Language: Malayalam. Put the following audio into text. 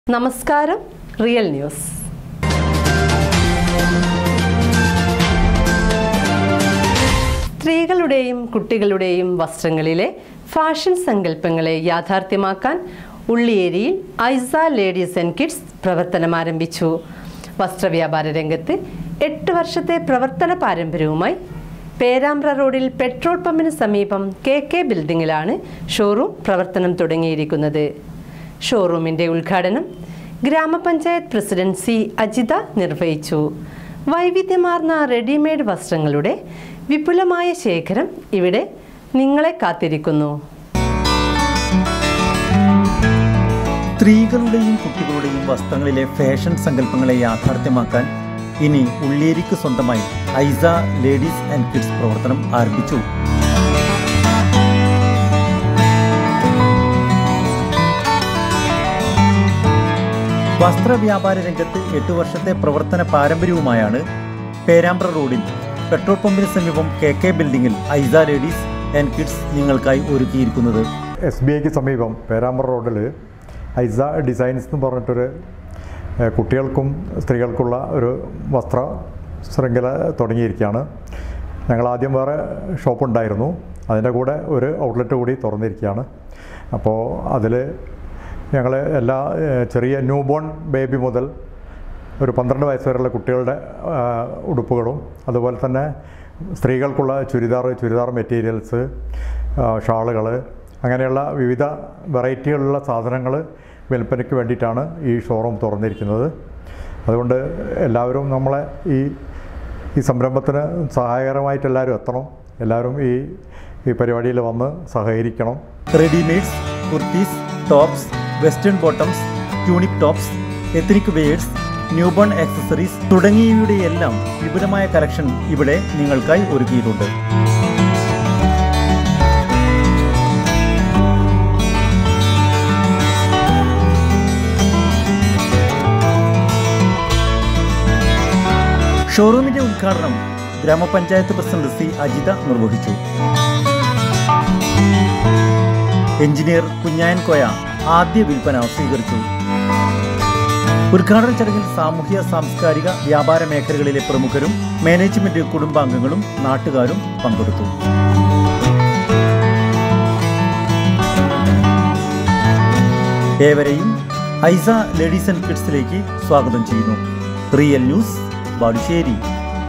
നമസ്കാരം റിയൽ ന്യൂസ്. സ്ത്രീകളുടെയും കുട്ടികളുടെയും വസ്ത്രങ്ങളിലെ ഫാഷൻ സങ്കല്പങ്ങളെ യാഥാർത്ഥ്യമാക്കാൻ ഉള്ളിയേരിയിൽ ഐസ ലേഡീസ് ആൻഡ് കിഡ്സ് പ്രവർത്തനം ആരംഭിച്ചു. വസ്ത്രവ്യാപാര രംഗത്ത് 8 വർഷത്തെ പ്രവർത്തന പാരമ്പര്യവുമായി പേരാമ്പ്ര റോഡിൽ പെട്രോൾ പമ്പിന് സമീപം KK ബിൽഡിംഗിലാണ് ഷോറൂം പ്രവർത്തനം തുടങ്ങിയിരിക്കുന്നത്. ഷോറൂമിൻ്റെ ഉദ്ഘാടനം ഗ്രാമപഞ്ചായത്ത് പ്രസിഡന്റ് C. അജിത നിർവഹിച്ചു. വൈവിധ്യമാർന്ന റെഡിമെയ്ഡ് വസ്ത്രങ്ങളുടെ വിപുലമായ ശേഖരം ഇവിടെ നിങ്ങളെ കാത്തിരിക്കുന്നു. സ്ത്രീകളുടെയും കുട്ടികളുടെയും വസ്ത്രങ്ങളിലെ ഫാഷൻ സങ്കല്പങ്ങളെ യാഥാർത്ഥ്യമാക്കാൻ ഇനി ഉള്ളിയേരിക്ക് സ്വന്തമായി ഐസ ലേഡീസ് ആൻഡ് കിഡ്സ് പ്രവർത്തനം ആരംഭിച്ചു. വസ്ത്രവ്യാപാര രംഗത്ത് 8 വർഷത്തെ പ്രവർത്തന പാരമ്പര്യവുമായാണ് പേരാമ്പ്ര റോഡിൽ പെട്രോൾ പമ്പിന് സമീപം KK ബിൽഡിംഗിൽ ഐസ ലേഡീസ് ആൻഡ് കിഡ്സ് നിങ്ങൾക്കായി ഒരുക്കിയിരിക്കുന്നത്. SBIക്ക് സമീപം പേരാമ്പ്ര റോഡിൽ ഐസ ഡിസൈൻസ് എന്ന് പറഞ്ഞിട്ടൊരു കുട്ടികൾക്കും സ്ത്രീകൾക്കുള്ള ഒരു വസ്ത്ര ശൃംഖല തുടങ്ങിയിരിക്കുകയാണ്. ഞങ്ങൾ ആദ്യം വേറെ ഷോപ്പുണ്ടായിരുന്നു, അതിൻ്റെ കൂടെ ഒരു ഔട്ട്ലെറ്റ് കൂടി തുറന്നിരിക്കുകയാണ്. അപ്പോൾ അതിൽ ഞങ്ങൾ എല്ലാ ചെറിയ ന്യൂ ബോൺ ബേബി മുതൽ ഒരു 12 വയസ്സ് വരെയുള്ള കുട്ടികളുടെ ഉടുപ്പുകളും അതുപോലെ തന്നെ സ്ത്രീകൾക്കുള്ള ചുരിദാർ മെറ്റീരിയൽസ്, ഷാളുകൾ, അങ്ങനെയുള്ള വിവിധ വെറൈറ്റികളുള്ള സാധനങ്ങൾ വിൽപ്പനയ്ക്ക് വേണ്ടിയിട്ടാണ് ഈ ഷോറൂം തുറന്നിരിക്കുന്നത്. അതുകൊണ്ട് എല്ലാവരും നമ്മളെ ഈ സംരംഭത്തിന് സഹായകരമായിട്ട് എല്ലാവരും എത്തണം. എല്ലാവരും ഈ പരിപാടിയിൽ വന്ന് സഹകരിക്കണം. Readymades, kurtis, tops, western bottoms, tunic tops, ethnic wears, newborn accessories തുടങ്ങിയവയുടെ എല്ലാം വിപുലമായ കളക്ഷൻ ഇവിടെ നിങ്ങൾക്കായി ഒരുക്കിയിട്ടുണ്ട്. ഷോറൂമിന്റെ ഉദ്ഘാടനം ഗ്രാമപഞ്ചായത്ത് പ്രസിഡന്റ് C. അജിത നിർവഹിച്ചു. എഞ്ചിനീയർ കുഞ്ഞായൻ കോയ ആദ്യ വിൽപ്പന സ്വീകരിച്ചു. ഉദ്ഘാടന ചടങ്ങിൽ സാമൂഹ്യ സാംസ്കാരിക വ്യാപാര മേഖലകളിലെ പ്രമുഖരും മാനേജ്മെന്റ് കുടുംബാംഗങ്ങളും നാട്ടുകാരും പങ്കെടുത്തു. ഏവരെയും ഐസ ലേഡീസ് ആൻഡ് കിഡ്സിലേക്ക് സ്വാഗതം ചെയ്യുന്നു. Real news, Balussery.